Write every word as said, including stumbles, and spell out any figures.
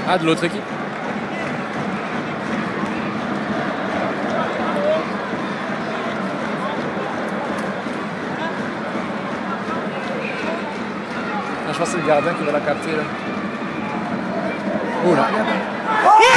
Ah, de l'autre équipe. Ah, je pense que c'est le gardien qui va la capter là. Oh là.